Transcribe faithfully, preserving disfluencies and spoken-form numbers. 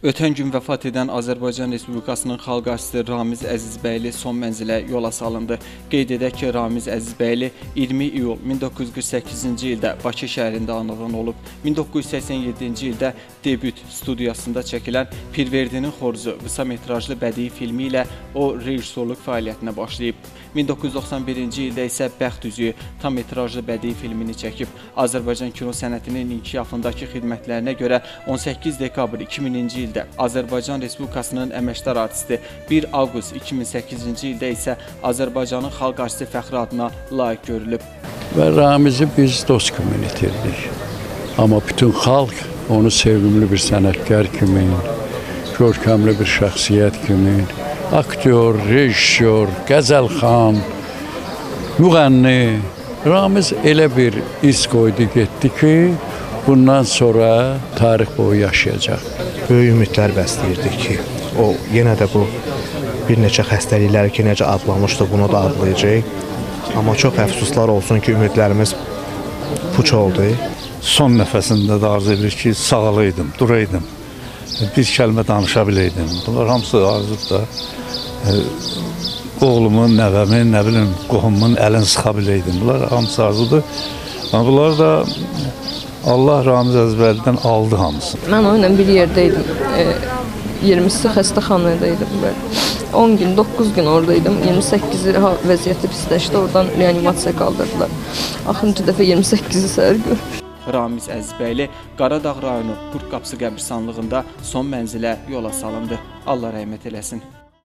Ötən gün vəfat edən Azərbaycan Respublikasının xalq artisti Ramiz Əzizbəyli son mənzilə yola salındı. Qeyd edək ki, Ramiz Əzizbəyli iyirmi iyul min doqquz yüz qırx səkkizinci ildə Bakı şəhərində anadan olub. min doqquz yüz səksən yeddinci ildə debüt studiyasında çəkilən Pirverdinin Xoruzu qısa metrajlı bədii filmi ilə o rejissorluq fəaliyyətinə başlayıb. min doqquz yüz doxsan birinci ildə isə Bəxt Üzüyü tam metrajlı bədii filmini çəkib. Azərbaycan kino sənətinin inkişafındakı xidmətlərinə görə on səkkiz dekabr iki mininci ildə Azərbaycan Respublikasının əməkdar artisti, bir avqust iki min səkkizinci ildə isə Azərbaycanın xalq artisti fəxri adına layiq görülüb. Və Ramizi biz dost kimi itirdik. Amma bütün xalq onu sevimli bir sənətkar kimi, görkəmli bir şəxsiyyət kimi, aktyor, rejissor, qəzəlxan, müğənni. Ramiz elə bir iz qoydu getdi ki, bundan sonra tarix boyu yaşayacaq. Böyük ümidlər bəsləyirdik ki, o yenə də bu bir neçə xəstəlikləri ki, necə adlamışdı, bunu da adlayacaq. Amma çox əfsuslar olsun ki, ümidlərimiz puç oldu. Son nəfəsində də arzu edir ki, sağalaydım, duraydım, bir kəlmə danışa biləydim. Bunlar hamısı arzudur da. Oğlumun, nəvəmin, nə bilim, qohumumun əlini sıxa biləydim. Bunlar hamısı arzudur. Amma bunlar da Allah Ramiz Əzizbəylidən aldı hamısını. Mən onunla bir yerdəydim. iyirmisi xəstəxanadaydım. on gün, doqquz gün oradaydım. iyirmi səkkizi vəziyyəti pisləşdi. Oradan reanimasiya qaldırdılar. Axırıncı dəfə iyirmi səkkizi səhər görmüşdüm. Ramiz Əzizbəyli Qaradağ rayonu Qurd Qapısı qəbirstanlığında son mənzilə yola salındı. Allah rəhmət eləsin.